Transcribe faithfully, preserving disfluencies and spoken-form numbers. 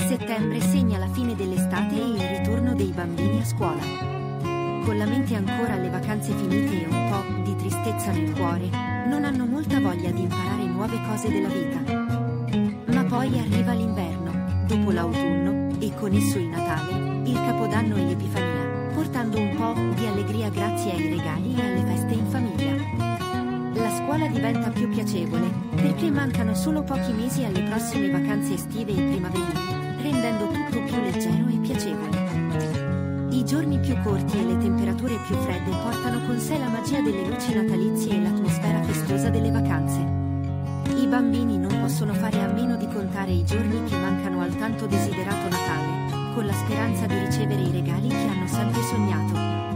Settembre segna la fine dell'estate e il ritorno dei bambini a scuola. Con la mente ancora alle vacanze finite e un po' di tristezza nel cuore, non hanno molta voglia di imparare nuove cose della vita. Ma poi arriva l'inverno, dopo l'autunno, e con esso il Natale, il Capodanno e l'Epifania, portando un po' di allegria grazie ai regali e alle feste in famiglia. La scuola diventa più piacevole, perché mancano solo pochi mesi alle prossime vacanze estive e primaverili, rendendo tutto più leggero e piacevole. I giorni più corti e le temperature più fredde portano con sé la magia delle luci natalizie e l'atmosfera festosa delle vacanze. I bambini non possono fare a meno di contare i giorni che mancano al tanto desiderato Natale, con la speranza di ricevere i regali che hanno sempre sognato.